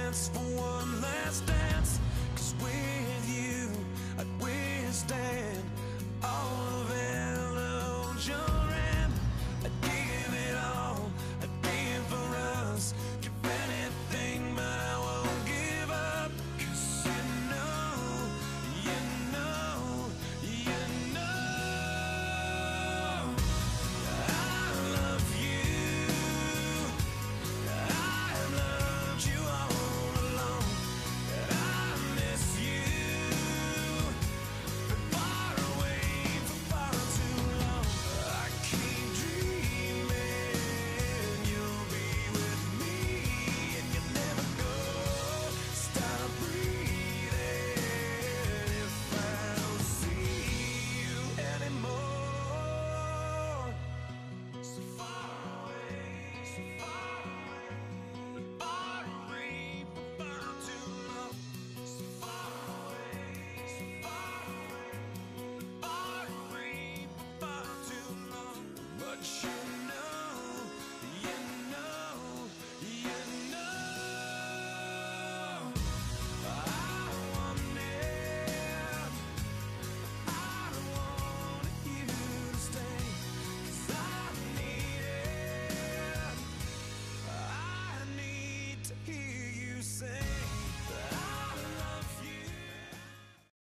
chance for one last dance. 'Cause with you I'd withstand all of illusion. I'd give it all, I'd give for us, give anything, but I won't give up. 'Cause you know, you know, you know I love you. I've loved you all along, and I miss you. Been far away for far too long. I keep dreaming you'll be with me, and you never go. Stop breathing if I don't see you anymore. So far away, so far away, far away for far too long. So far away, so far away, far away for far too long. But you know, you know, you know I want it. I want you to stay, 'cause I need it. I need to hear